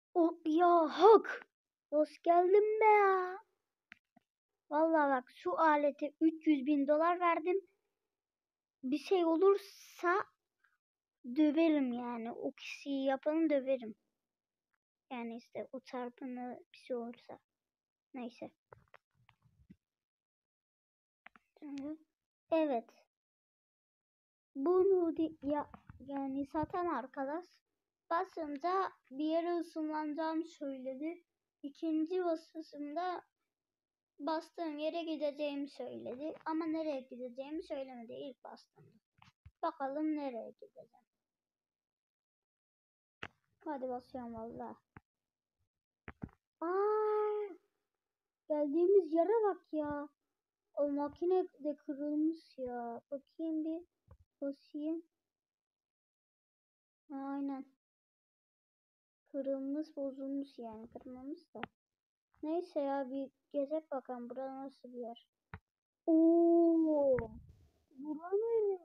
Hop ya hak. Hoş geldin be ya. Vallahi bak şu alete 300.000 dolar verdim. Bir şey olursa döverim yani. O kişiyi yapanı döverim. Yani işte o çarpını bir şey olursa. Neyse. Evet. Bunu yani satan arkadaş basınca bir yere ısınlanacağımı söyledi. İkinci basısında bastığım yere gideceğimi söyledi. Ama nereye gideceğimi söylemedi ilk bastığımda. Bakalım nereye gideceğim. Hadi basıyorum valla. Aa, geldiğimiz yere bak ya. O makine de kırılmış ya. Bakayım bir. Basayım. Aynen. Kırılmış bozulmuş yani. Kırmamış da. Neyse ya bir gezek bakalım. Bura nasıl bir yer. Oo. Bura ne?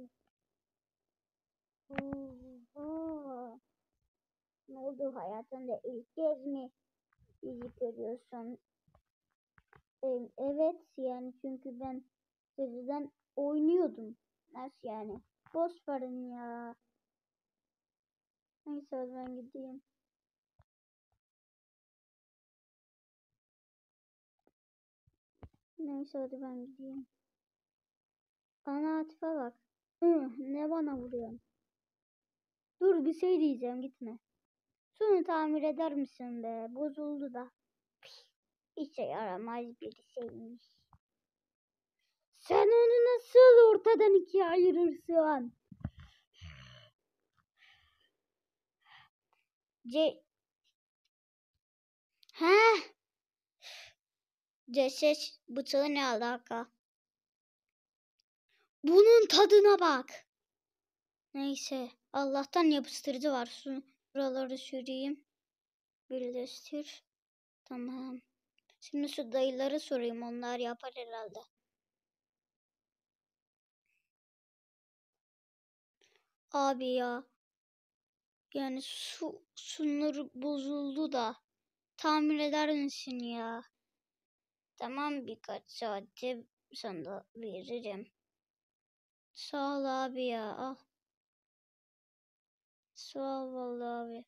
Oha. Ne oldu hayatında ilk kez mi bizi görüyorsun? Evet yani çünkü ben sizden oynuyordum. Nasıl yani? Boş verin ya. Neyse ben gideyim. Neyse hadi ben gideyim. Ana Atife bak. Ne bana vuruyorsun? Dur bir şey diyeceğim gitme. Şunu tamir eder misin be? Bozuldu da. İşe yaramaz bir şeymiş. Sen onu nasıl ortadan ikiye ayırırsın? He? Ceset bıçağı ne alaka? Bunun tadına bak. Neyse. Allah'tan yapıştırıcı var. Şuraları süreyim. Birleştir. Tamam. Şimdi şu dayıları sorayım. Onlar yapar herhalde. Abi ya. Yani şunları bozuldu da. Tamir eder misin ya? Tamam birkaç saatte sana veririm. Sağ ol abi ya. Al. Sağ ol vallahi abi.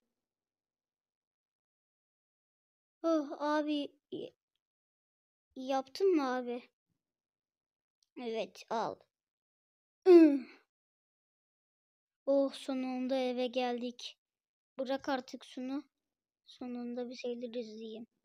Oh abi yaptın mı abi? Evet al. Oh sonunda eve geldik. Bırak artık şunu. Sonunda bir şeyler izleyeyim.